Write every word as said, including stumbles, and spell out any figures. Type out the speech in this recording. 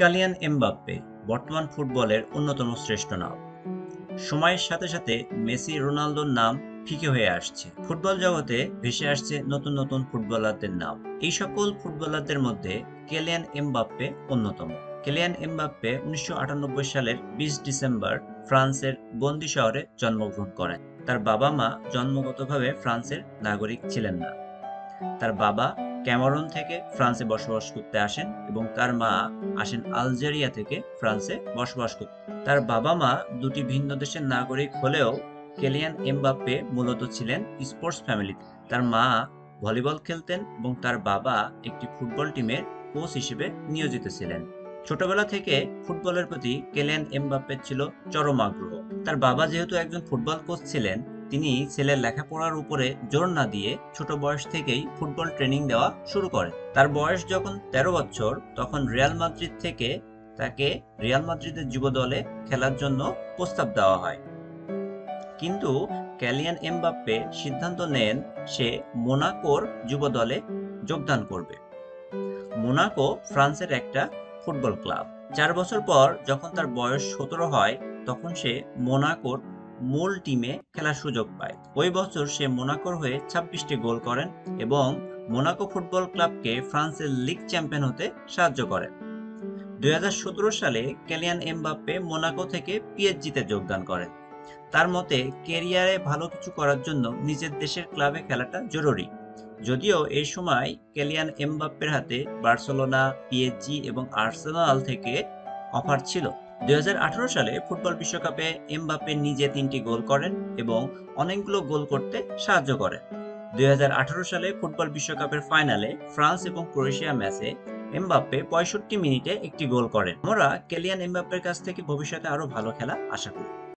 Kalian Mbappe বর্তমান ফুটবলের অন্যতম শ্রেষ্ঠ নাম। সময়ের সাথে সাথে মেসি, রোনালদোর নাম ফিকে হয়ে আসছে। ফুটবল জগতে ভেসে আসছে নতুন নতুন ফুটবলারদের নাম। এই সকল ফুটবলারদের মধ্যে কিলিয়ান এমবাপ্পে অন্যতম। কিলিয়ান এমবাপ্পে উনিশশো আটানব্বই সালের বিশ ডিসেম্বর ফ্রান্সের বন্দি শহরে জন্মগ্রহণ করেন। তার বাবা-মা জন্মগতভাবে ফ্রান্সের নাগরিক ছিলেন না। তার বাবা ক্যামেরুন থেকে ফ্রান্সে বসবাস করতে আসেন এবং তার মা আসেন আলজেরিয়া থেকে ফ্রান্সে বসবাস করতে। তার বাবা-মা দুটি ভিন্ন দেশের নাগরিক হলেও কিলিয়ান এমবাপ্পে মূলত ছিলেন স্পোর্টস ফ্যামিলিতে। তার মা ভলিবল খেলতেন এবং তার বাবা একটি ফুটবল টিমের কোচ হিসেবে নিয়োজিত ছিলেন। ছোটবেলা থেকে ফুটবলের প্রতি কিলিয়ান এমবাপ্পের ছিল চরম আগ্রহ। তার বাবা যেহেতু একজন ফুটবল কোচ ছিলেন, তিনি ছেলের লেখাপড়ার উপরে জোর না দিয়ে ছোট বয়স থেকেই ফুটবল ট্রেনিং দেওয়া শুরু করেন। তার বয়স যখন তেরো বছর, তখন রিয়াল মাদ্রিদ থেকে তাকে রিয়াল মাদ্রিদের যুব দলে খেলার জন্য প্রস্তাব দেওয়া হয়। কিন্তু কিলিয়ান এমবাপ্পে সিদ্ধান্ত নেন সে মোনাকোর যুব দলে যোগদান করবে। মোনাকো ফ্রান্সের একটা ফুটবল ক্লাব। চার বছর পর যখন তার বয়স সতেরো হয়, তখন সে মোনাকোর মূল টিমে খেলার সুযোগ পায়। ওই বছর সে মোনাকোর হয়ে ছাব্বিশটি গোল করেন এবং মোনাকো ফুটবল ক্লাবকে ফ্রান্সের লিগ চ্যাম্পিয়ন হতে সাহায্য করেন। দুই হাজার সতেরো সালে কিলিয়ান এমবাপ্পে মোনাকো থেকে পিএসজিতে যোগদান করেন। তার মতে, ক্যারিয়ারে ভালো কিছু করার জন্য নিজের দেশের ক্লাবে খেলাটা জরুরি। যদিও এই সময় কিলিয়ান এমবাপ্পের হাতে বার্সেলোনা, পিএসজি এবং আর্সেনাল থেকে অফার ছিল। দুই হাজার আঠারো সালে ফুটবল বিশ্বকাপে এমবাপ্পে নিজে তিনটি গোল করেন এবং অনেকগুলো গোল করতে সাহায্য করেন। দুই হাজার আঠারো সালে ফুটবল বিশ্বকাপের ফাইনালে ফ্রান্স এবং ক্রোয়েশিয়া ম্যাচে এমবাপ্পে পঁয়ষট্টি মিনিটে একটি গোল করেন। আমরা কিলিয়ান এমবাপ্পের কাছ থেকে ভবিষ্যতে আরো ভালো খেলা আশা করি।